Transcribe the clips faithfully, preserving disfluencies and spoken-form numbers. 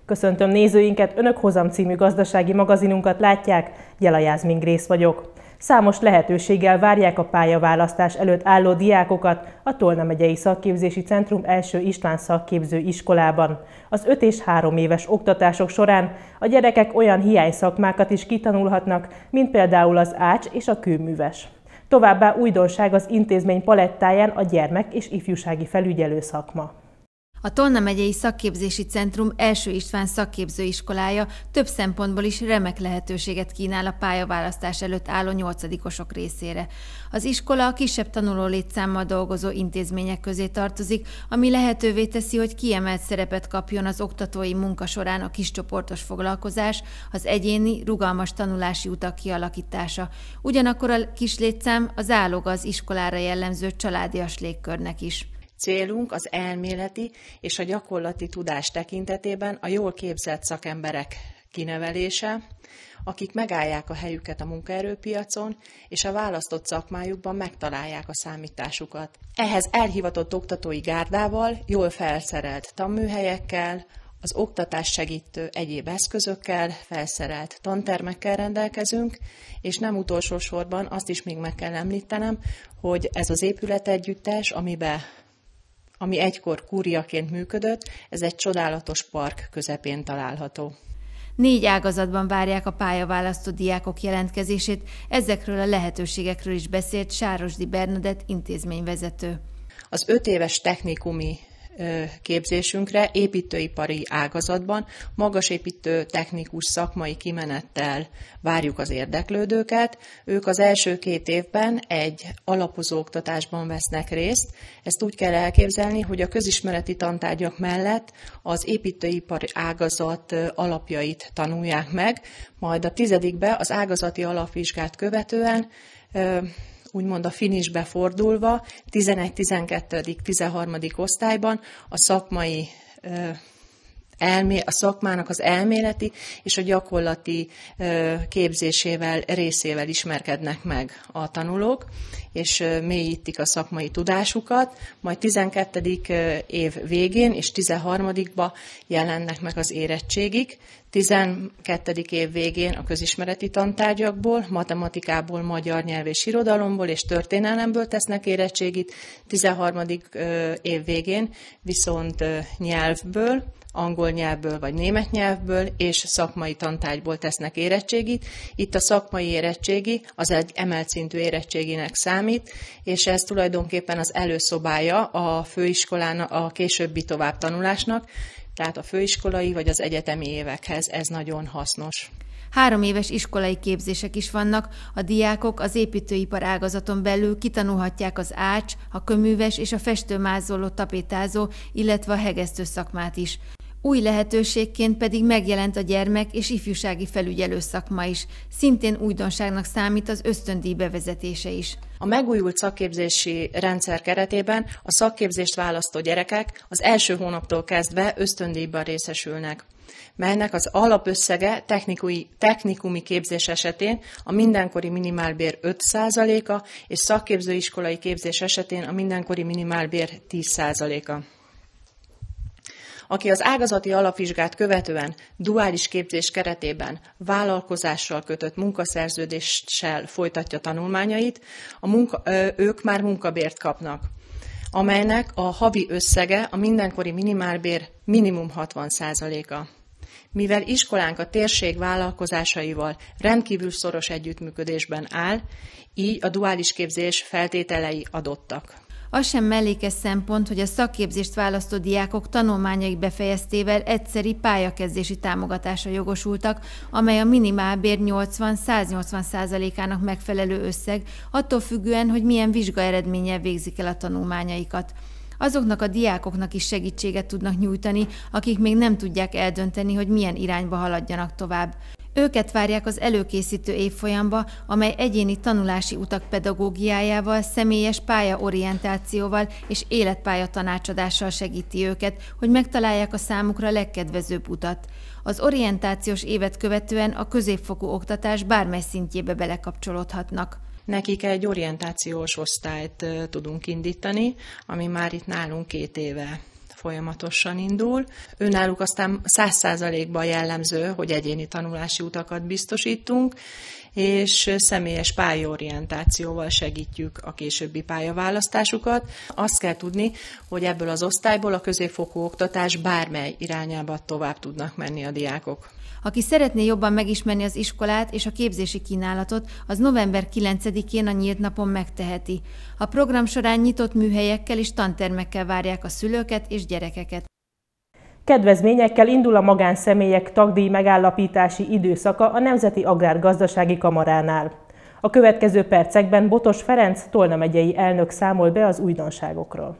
Köszöntöm nézőinket, Önök Hozam című gazdasági magazinunkat látják, Gyela Jászmin Grész vagyok. Számos lehetőséggel várják a pályaválasztás előtt álló diákokat a Tolna megyei Szakképzési Centrum első István szakképző iskolában. Az öt és három éves oktatások során a gyerekek olyan hiányszakmákat is kitanulhatnak, mint például az ács és a kőműves. Továbbá újdonság az intézmény palettáján a gyermek- és ifjúsági felügyelő szakma. A Tolna megyei Szakképzési Centrum első István szakképzőiskolája több szempontból is remek lehetőséget kínál a pályaválasztás előtt álló nyolcadikosok részére. Az iskola a kisebb tanuló létszámmal dolgozó intézmények közé tartozik, ami lehetővé teszi, hogy kiemelt szerepet kapjon az oktatói munka során a kiscsoportos foglalkozás, az egyéni, rugalmas tanulási utak kialakítása. Ugyanakkor a kis létszám az záloga az iskolára jellemző családias légkörnek is. Célunk az elméleti és a gyakorlati tudás tekintetében a jól képzett szakemberek kinevelése, akik megállják a helyüket a munkaerőpiacon, és a választott szakmájukban megtalálják a számításukat. Ehhez elhivatott oktatói gárdával, jól felszerelt tanműhelyekkel, az oktatás segítő egyéb eszközökkel, felszerelt tantermekkel rendelkezünk, és nem utolsó sorban azt is még meg kell említenem, hogy ez az épületegyüttes, amiben ami egykor kúriaként működött, ez egy csodálatos park közepén található. Négy ágazatban várják a pályaválasztó diákok jelentkezését, ezekről a lehetőségekről is beszélt Sárosdi Bernadett intézményvezető. Az öt éves technikumi képzésünkre építőipari ágazatban magasépítő technikus szakmai kimenettel várjuk az érdeklődőket. Ők az első két évben egy alapozó oktatásban vesznek részt. Ezt úgy kell elképzelni, hogy a közismereti tantárgyak mellett az építőipari ágazat alapjait tanulják meg, majd a tizedikbe az ágazati alapvizsgát követően úgymond a finisbe fordulva, tizenegy, tizenkettő, tizenharmadik osztályban a szakmai elmé, a szakmának az elméleti és a gyakorlati képzésével, részével ismerkednek meg a tanulók, és mélyítik a szakmai tudásukat, majd tizenkettedik év végén és tizenharmadikba jelennek meg az érettségik, tizenkettedik év végén a közismereti tantárgyakból, matematikából, magyar nyelv és irodalomból és történelemből tesznek érettségit, tizenharmadik év végén viszont nyelvből, angol nyelvből vagy német nyelvből és szakmai tantárgyból tesznek érettségit. Itt a szakmai érettségi az egy emelt szintű érettséginek számít, és ez tulajdonképpen az előszobája a főiskolának, a későbbi továbbtanulásnak, tehát a főiskolai vagy az egyetemi évekhez ez nagyon hasznos. Három éves iskolai képzések is vannak, a diákok az építőipar ágazaton belül kitanulhatják az ács, a köműves és a festőmázoló tapétázó, illetve a hegesztő szakmát is. Új lehetőségként pedig megjelent a gyermek- és ifjúsági felügyelő szakma is. Szintén újdonságnak számít az ösztöndíj bevezetése is. A megújult szakképzési rendszer keretében a szakképzést választó gyerekek az első hónaptól kezdve ösztöndíjban részesülnek, melynek az alapösszege technikumi, technikumi képzés esetén a mindenkori minimálbér öt százaléka és szakképzőiskolai képzés esetén a mindenkori minimálbér tíz százaléka. Aki az ágazati alapvizsgát követően duális képzés keretében vállalkozással kötött munkaszerződéssel folytatja tanulmányait, a munka, ők már munkabért kapnak, amelynek a havi összege a mindenkori minimálbér minimum hatvan százaléka. Mivel iskolánk a térség vállalkozásaival rendkívül szoros együttműködésben áll, így a duális képzés feltételei adottak. Az sem mellékes szempont, hogy a szakképzést választó diákok tanulmányaik befejeztével egyszeri pályakezdési támogatásra jogosultak, amely a minimálbér nyolcvan-száznyolcvan százalékának megfelelő összeg, attól függően, hogy milyen vizsgaeredménnyel végzik el a tanulmányaikat. Azoknak a diákoknak is segítséget tudnak nyújtani, akik még nem tudják eldönteni, hogy milyen irányba haladjanak tovább. Őket várják az előkészítő évfolyamba, amely egyéni tanulási utak pedagógiájával, személyes pályaorientációval és életpálya tanácsadással segíti őket, hogy megtalálják a számukra legkedvezőbb utat. Az orientációs évet követően a középfokú oktatás bármely szintjébe belekapcsolódhatnak. Nekik egy orientációs osztályt tudunk indítani, ami már itt nálunk két éve folyamatosan indul. Önnáluk aztán száz százalékban jellemző, hogy egyéni tanulási utakat biztosítunk, és személyes pályaorientációval segítjük a későbbi pályaválasztásukat. Azt kell tudni, hogy ebből az osztályból a középfokú oktatás bármely irányába tovább tudnak menni a diákok. Aki szeretné jobban megismerni az iskolát és a képzési kínálatot, az november kilencedikén a nyílt napon megteheti. A program során nyitott műhelyekkel és tantermekkel várják a szülőket és gyerekeket. Kedvezményekkel indul a magánszemélyek tagdíj megállapítási időszaka a Nemzeti Agrárgazdasági Kamaránál. A következő percekben Botos Ferenc, Tolna megyei elnök számol be az újdonságokról.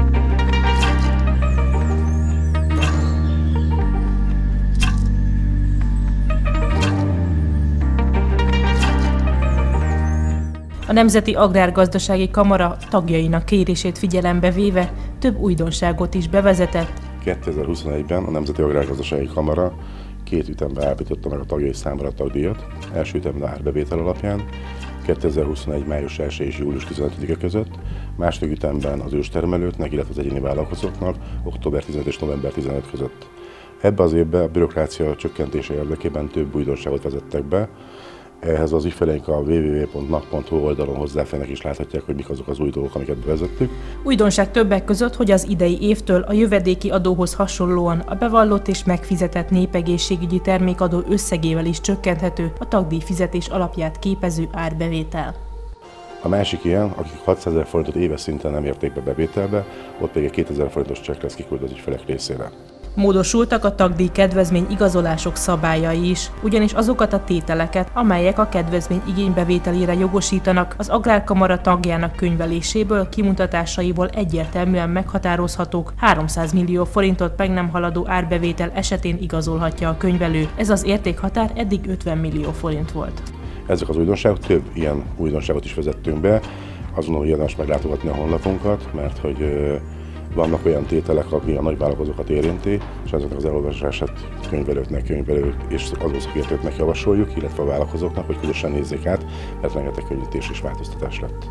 A Nemzeti Agrárgazdasági Kamara tagjainak kérését figyelembe véve több újdonságot is bevezetett. kétezer-huszonegyben a Nemzeti Agrárgazdasági Kamara két ütemben állapította meg a tagjai számára a tagdíjat. Első ütemben árbevétel alapján, kétezer-huszonegy május elsejéig és július tizenötödike között, második ütemben az őstermelőknek, illetve az egyéni vállalkozóknak október tizenötödike és november tizenötödike között. Ebbe az évben a bürokrácia csökkentése érdekében több újdonságot vezettek be. Ehhez az ügyfeleink a double-u double-u double-u pont nak pont hu oldalon hozzáférnek és láthatják, hogy mik azok az új dolgok, amiket bevezettük. Újdonság többek között, hogy az idei évtől a jövedéki adóhoz hasonlóan a bevallott és megfizetett népegészségügyi termékadó összegével is csökkenthető a tagdíjfizetés alapját képező árbevétel. A másik ilyen, akik hatszázezer forintot éves szinten nem érték be bevételbe, ott pedig kétezer forintos csekk lesz kiküldve az ügyfelek részére. Módosultak a tagdíj kedvezmény igazolások szabályai is, ugyanis azokat a tételeket, amelyek a kedvezmény igénybevételére jogosítanak, az Agrárkamara tagjának könyveléséből, kimutatásaiból egyértelműen meghatározhatók, háromszáz millió forintot meg nem haladó árbevétel esetén igazolhatja a könyvelő. Ez az értékhatár eddig ötven millió forint volt. Ezek az újdonságok, több ilyen újdonságot is vezettünk be, azonnal érdemes meglátogatni a honlapunkat, mert hogy vannak olyan tételek, ami a nagyvállalkozókat érinti, és ezeknek az elolvasását könyvelőknek, könyvelők és adószakértőknek javasoljuk, illetve a vállalkozóknak, hogy közösen nézzék át, mert rengeteg könnyítés és változtatás lett.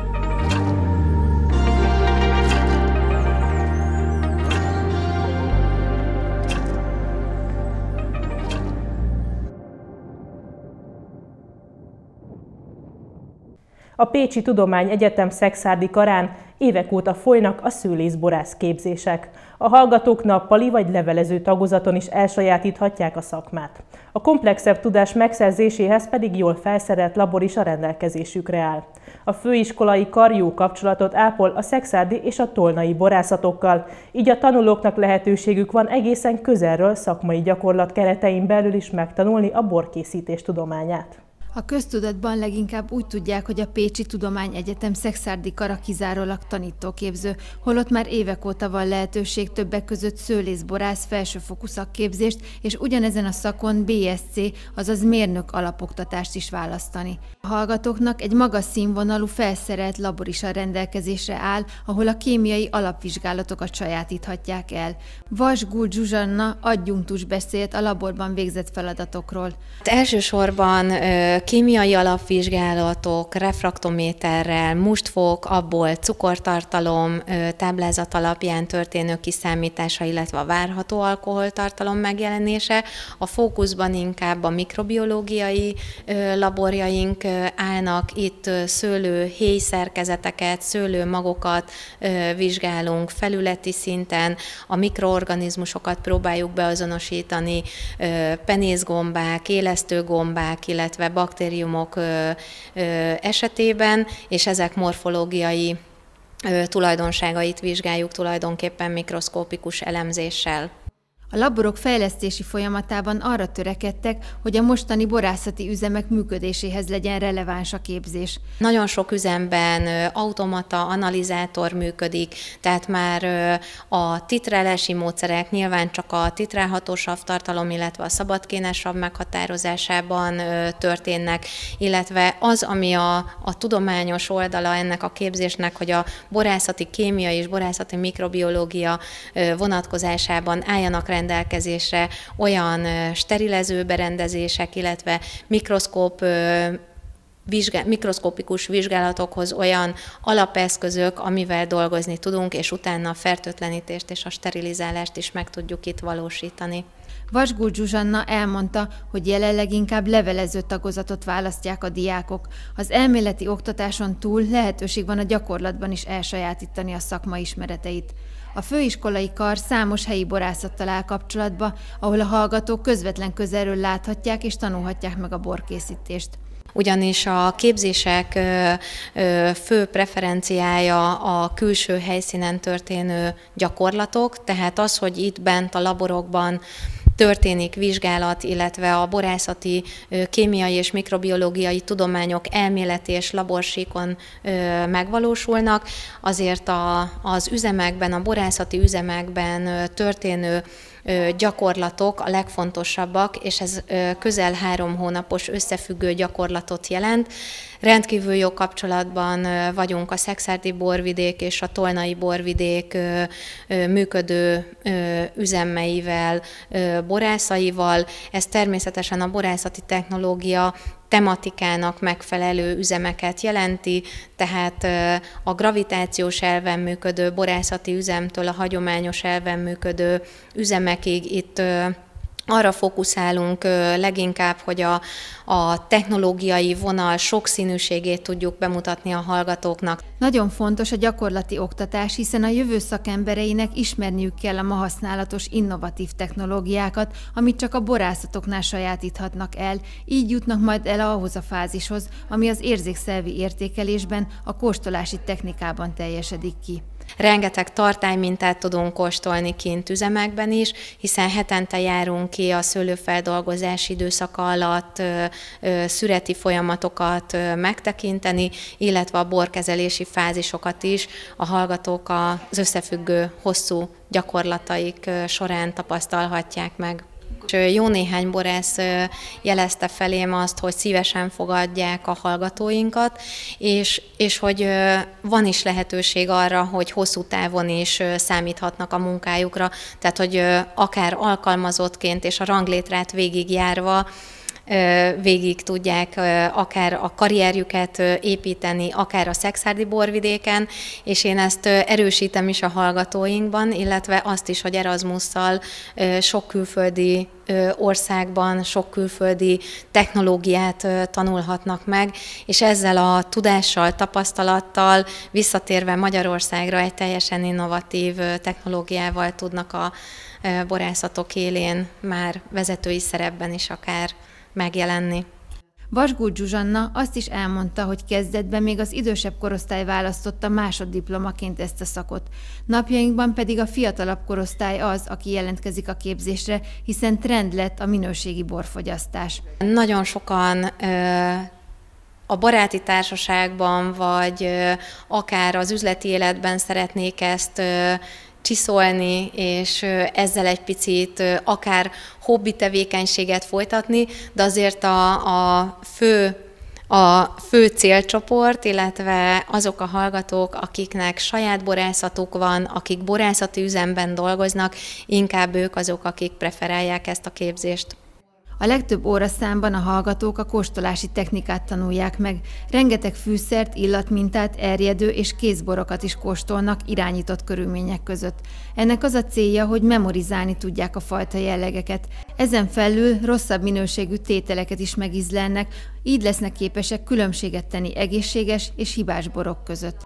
A Pécsi Tudományegyetem Szekszárdi karán évek óta folynak a szőlészborász képzések. A hallgatók nappali vagy levelező tagozaton is elsajátíthatják a szakmát. A komplexebb tudás megszerzéséhez pedig jól felszerelt labor is a rendelkezésükre áll. A főiskolai kar jó kapcsolatot ápol a szekszárdi és a tolnai borászatokkal, így a tanulóknak lehetőségük van egészen közelről szakmai gyakorlat keretein belül is megtanulni a borkészítés tudományát. A köztudatban leginkább úgy tudják, hogy a Pécsi Tudományegyetem Szekszárdi kara kizárólag tanítóképző, holott már évek óta van lehetőség többek között szőlészborász felsőfokú szakképzést, és ugyanezen a szakon bé es cé, azaz mérnök alapoktatást is választani. A hallgatóknak egy magas színvonalú felszerelt labor is a rendelkezésre áll, ahol a kémiai alapvizsgálatokat sajátíthatják el. Vasgul Zsuzsanna adjunktus beszélt a laborban végzett feladatokról. Elsősorban kémiai alapvizsgálatok, refraktométerrel, mustfok, abból cukortartalom táblázat alapján történő kiszámítása, illetve a várható alkoholtartalom megjelenése. A fókuszban inkább a mikrobiológiai laborjaink állnak, itt szőlő héjszerkezeteket, szőlőmagokat vizsgálunk felületi szinten, a mikroorganizmusokat próbáljuk beazonosítani, penészgombák, élesztőgombák, illetve baktériumok esetében, és ezek morfológiai tulajdonságait vizsgáljuk tulajdonképpen mikroszkópikus elemzéssel. A laborok fejlesztési folyamatában arra törekedtek, hogy a mostani borászati üzemek működéséhez legyen releváns a képzés. Nagyon sok üzemben automata, analizátor működik, tehát már a titrelési módszerek nyilván csak a titrálható savtartalom, illetve a szabadkénes sav meghatározásában történnek, illetve az, ami a, a tudományos oldala ennek a képzésnek, hogy a borászati kémia és borászati mikrobiológia vonatkozásában álljanak rendelkezésre rendelkezésre olyan sterilező berendezések, illetve mikroszkóp vizsgál, mikroszkopikus vizsgálatokhoz olyan alapeszközök, amivel dolgozni tudunk, és utána a fertőtlenítést és a sterilizálást is meg tudjuk itt valósítani. Vasgót Zsuzsanna elmondta, hogy jelenleg inkább levelező tagozatot választják a diákok. Az elméleti oktatáson túl lehetőség van a gyakorlatban is elsajátítani a szakma ismereteit. A főiskolai kar számos helyi borászattal áll kapcsolatba, ahol a hallgatók közvetlen közelről láthatják és tanulhatják meg a borkészítést. Ugyanis a képzések fő preferenciája a külső helyszínen történő gyakorlatok, tehát az, hogy itt bent a laborokban történik vizsgálat, illetve a borászati, kémiai és mikrobiológiai tudományok elméleti és laborsíkon megvalósulnak, azért a, az üzemekben, a borászati üzemekben történő gyakorlatok a legfontosabbak, és ez közel három hónapos összefüggő gyakorlatot jelent. Rendkívül jó kapcsolatban vagyunk a szekszárdi borvidék és a tolnai borvidék működő üzemeivel, borászaival. Ez természetesen a borászati technológia tematikának megfelelő üzemeket jelenti, tehát a gravitációs elven működő borászati üzemtől a hagyományos elven működő üzemekig itt arra fókuszálunk leginkább, hogy a, a technológiai vonal sokszínűségét tudjuk bemutatni a hallgatóknak. Nagyon fontos a gyakorlati oktatás, hiszen a jövő szakembereinek ismerniük kell a ma használatos innovatív technológiákat, amit csak a borászatoknál sajátíthatnak el, így jutnak majd el ahhoz a fázishoz, ami az érzékszervi értékelésben, a kóstolási technikában teljesedik ki. Rengeteg tartálymintát tudunk kóstolni kint üzemekben is, hiszen hetente járunk ki a szőlőfeldolgozási időszaka alatt szüreti folyamatokat megtekinteni, illetve a borkezelési fázisokat is a hallgatók az összefüggő hosszú gyakorlataik során tapasztalhatják meg. Jó néhány borász jelezte felém azt, hogy szívesen fogadják a hallgatóinkat, és, és hogy van is lehetőség arra, hogy hosszú távon is számíthatnak a munkájukra, tehát hogy akár alkalmazottként és a ranglétrát végigjárva végig tudják akár a karrierjüket építeni, akár a szekszárdi borvidéken, és én ezt erősítem is a hallgatóinkban, illetve azt is, hogy Erasmusszal sok külföldi országban, sok külföldi technológiát tanulhatnak meg, és ezzel a tudással, tapasztalattal visszatérve Magyarországra egy teljesen innovatív technológiával tudnak a borászatok élén már vezetői szerepben is akár megjelenni. Vasgót Zsuzsanna azt is elmondta, hogy kezdetben még az idősebb korosztály választotta másoddiplomaként ezt a szakot. Napjainkban pedig a fiatalabb korosztály az, aki jelentkezik a képzésre, hiszen trend lett a minőségi borfogyasztás. Nagyon sokan a baráti társaságban, vagy akár az üzleti életben szeretnék ezt csiszolni, és ezzel egy picit akár hobbi tevékenységet folytatni, de azért a, a fő a fő célcsoport, illetve azok a hallgatók, akiknek saját borászatuk van, akik borászati üzemben dolgoznak, inkább ők azok, akik preferálják ezt a képzést. A legtöbb óraszámban a hallgatók a kóstolási technikát tanulják meg. Rengeteg fűszert, illatmintát, erjedő és kézborokat is kóstolnak irányított körülmények között. Ennek az a célja, hogy memorizálni tudják a fajta jellegeket. Ezen felül rosszabb minőségű tételeket is megízlelnek, így lesznek képesek különbséget tenni egészséges és hibás borok között.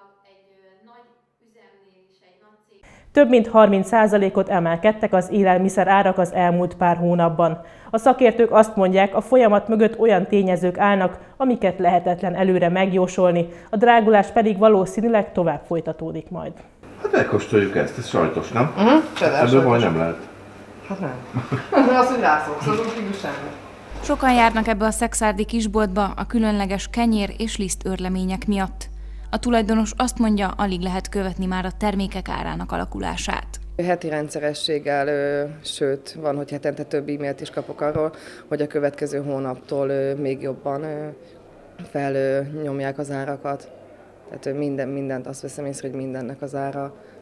Több mint harminc százalékot emelkedtek az élelmiszer árak az elmúlt pár hónapban. A szakértők azt mondják, a folyamat mögött olyan tényezők állnak, amiket lehetetlen előre megjósolni, a drágulás pedig valószínűleg tovább folytatódik majd. Hát megkóstoljuk ezt, ez sajtos, nem? Uh-huh. Ebből baj nem lehet. Hát nem. Az, hogy rászoksz, azon kívül semmi. Sokan járnak ebbe a szekszárdi kisboltba a különleges kenyér és lisztőrlemények miatt. A tulajdonos azt mondja, alig lehet követni már a termékek árának alakulását. Heti rendszerességgel, sőt, van, hogy hetente több e-mailt is kapok arról, hogy a következő hónaptól még jobban felnyomják az árakat. Tehát minden, mindent azt veszem észre, hogy mindennek az ára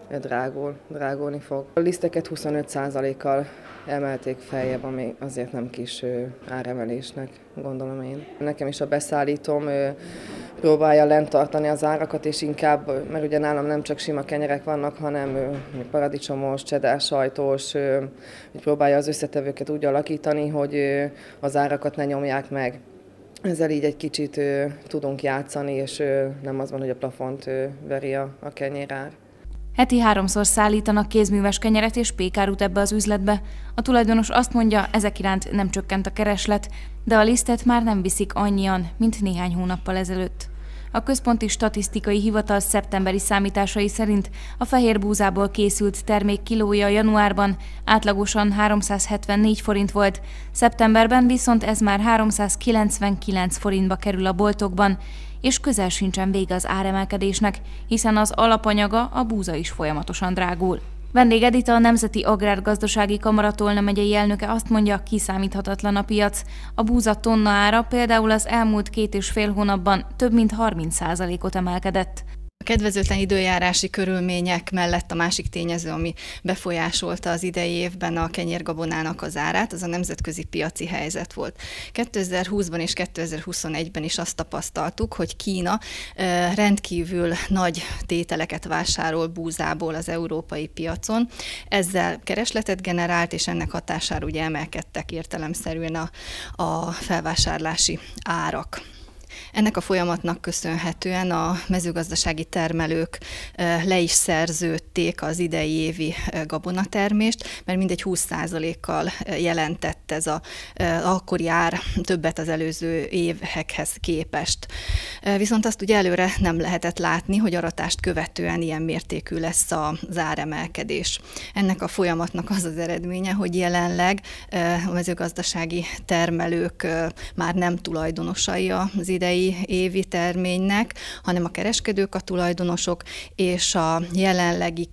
drágul, drágulni fog. A liszteket huszonöt százalékkal emelték feljebb, ami azért nem kis áremelésnek, gondolom én. Nekem is a beszállítóm próbálja lent tartani az árakat, és inkább, mert ugye nálam nem csak sima kenyerek vannak, hanem paradicsomos, cheddar sajtos, próbálja az összetevőket úgy alakítani, hogy az árakat ne nyomják meg. Ezzel így egy kicsit tudunk játszani, és nem az van, hogy a plafont veri a, a kenyérár. Heti háromszor szállítanak kézműves kenyeret és pékárút ebbe az üzletbe. A tulajdonos azt mondja, ezek iránt nem csökkent a kereslet, de a lisztet már nem viszik annyian, mint néhány hónappal ezelőtt. A Központi Statisztikai Hivatal szeptemberi számításai szerint a fehér búzából készült termék kilója januárban átlagosan háromszázhetvennégy forint volt, szeptemberben viszont ez már háromszázkilencvenkilenc forintba kerül a boltokban, és közel sincsen vége az áremelkedésnek, hiszen az alapanyaga, a búza is folyamatosan drágul. Vendég Edita, a Nemzeti Agrárgazdasági Kamara Tolna megyei elnöke azt mondja, kiszámíthatatlan a piac. A búza tonna ára például az elmúlt két és fél hónapban több mint harminc százalékot emelkedett. A kedvezőtlen időjárási körülmények mellett a másik tényező, ami befolyásolta az idei évben a kenyérgabonának az árát, az a nemzetközi piaci helyzet volt. kétezer-húszban és kétezer-huszonegyben is azt tapasztaltuk, hogy Kína rendkívül nagy tételeket vásárol búzából az európai piacon. Ezzel keresletet generált, és ennek hatására ugye emelkedtek értelemszerűen a, a felvásárlási árak. Ennek a folyamatnak köszönhetően a mezőgazdasági termelők le is szerződték az idei évi gabonatermést, mert mindegy húsz százalékkal jelentett ez az akkori ár többet az előző évekhez képest. Viszont azt ugye előre nem lehetett látni, hogy aratást követően ilyen mértékű lesz az áremelkedés. Ennek a folyamatnak az az eredménye, hogy jelenleg a mezőgazdasági termelők már nem tulajdonosai az idei évi terménynek, hanem a kereskedők a tulajdonosok, és a jelenlegi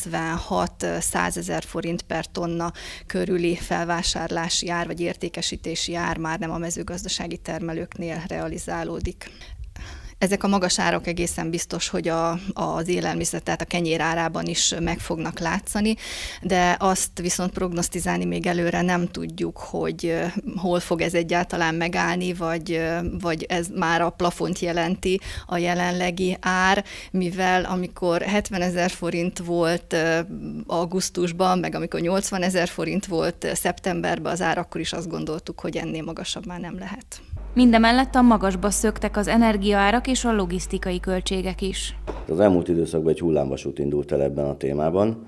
kilencvenhat-százezer forint per tonna körüli felvásárlási ár vagy értékesítési ár már nem a mezőgazdasági termelőknél realizálódik. Ezek a magas árak egészen biztos, hogy a, az élelmiszer, tehát a kenyér árában is meg fognak látszani, de azt viszont prognosztizálni még előre nem tudjuk, hogy hol fog ez egyáltalán megállni, vagy, vagy ez már a plafont jelenti a jelenlegi ár, mivel amikor hetvenezer forint volt augusztusban, meg amikor nyolcvanezer forint volt szeptemberben az ár, akkor is azt gondoltuk, hogy ennél magasabb már nem lehet. Mindemellett a magasba szöktek az energiaárak és a logisztikai költségek is. Az elmúlt időszakban egy hullámvasút indult el ebben a témában.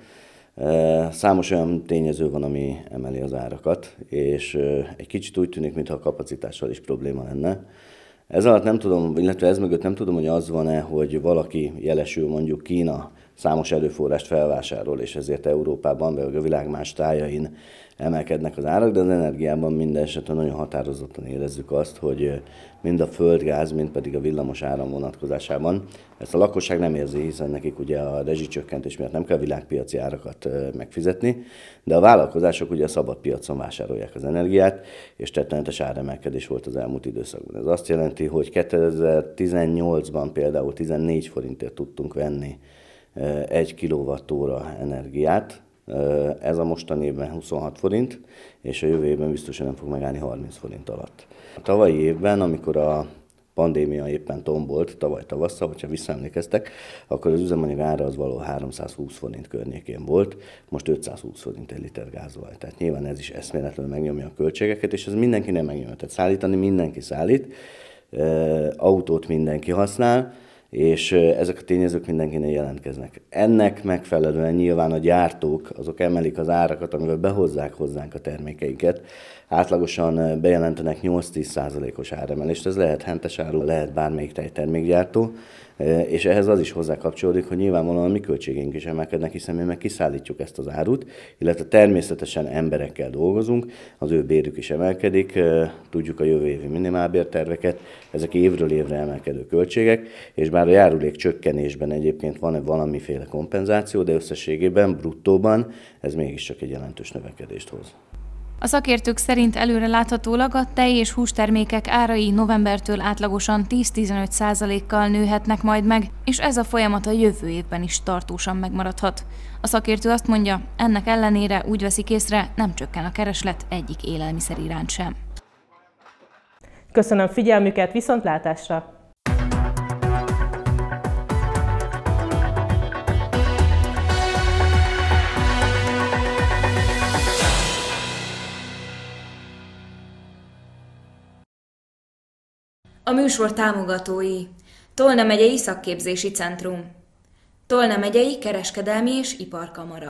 Számos olyan tényező van, ami emeli az árakat, és egy kicsit úgy tűnik, mintha a kapacitással is probléma lenne. Ez alatt nem tudom, illetve ez mögött nem tudom, hogy az van-e, hogy valaki jelesül, mondjuk Kína számos erőforrást felvásárol, és ezért Európában, vagy a világ más tájain emelkednek az árak, de az energiában minden esetben nagyon határozottan érezzük azt, hogy mind a földgáz, mind pedig a villamos áram vonatkozásában ezt a lakosság nem érzi, hiszen nekik ugye a rezsicsökkentés miatt nem kell világpiaci árakat megfizetni, de a vállalkozások ugye a szabad piacon vásárolják az energiát, és rettenetes áremelkedés volt az elmúlt időszakban. Ez azt jelenti, hogy kétezer-tizennyolcban például tizennégy forintért tudtunk venni egy kilovattóra energiát, ez a mostani évben huszonhat forint, és a jövő évben biztosan nem fog megállni harminc forint alatt. A tavalyi évben, amikor a pandémia éppen tombolt, tavaly tavasszal, hogyha visszaemlékeztek, akkor az üzemanyag ára az való háromszázhúsz forint környékén volt, most ötszázhúsz forint egy liter gázolaj. Tehát nyilván ez is eszméletlenül megnyomja a költségeket, és ez mindenki nem megnyomja. Tehát szállítani mindenki szállít, autót mindenki használ, és ezek a tényezők mindenkinél jelentkeznek. Ennek megfelelően nyilván a gyártók azok emelik az árakat, amivel behozzák hozzánk a termékeiket. Átlagosan bejelentenek nyolc-tíz százalékos áremelést, ez lehet hentes áru, lehet bármelyik tejtermékgyártó, és ehhez az is hozzá kapcsolódik, hogy nyilvánvalóan a mi költségeink is emelkednek, hiszen mi meg kiszállítjuk ezt az árut, illetve természetesen emberekkel dolgozunk, az ő bérük is emelkedik, tudjuk a jövő évi minimálbérterveket, ezek évről évre emelkedő költségek, és bár a járulék csökkenésben egyébként van valamiféle kompenzáció, de összességében, bruttóban ez mégiscsak egy jelentős növekedést hoz. A szakértők szerint előreláthatólag a tej- és hústermékek árai novembertől átlagosan tíz-tizenöt százalékkal nőhetnek majd meg, és ez a folyamat a jövő évben is tartósan megmaradhat. A szakértő azt mondja, ennek ellenére úgy veszik észre, nem csökken a kereslet egyik élelmiszer iránt sem. Köszönöm figyelmüket, viszontlátásra! A műsor támogatói: Tolna megyei Szakképzési Centrum, Tolna megyei Kereskedelmi és Iparkamara.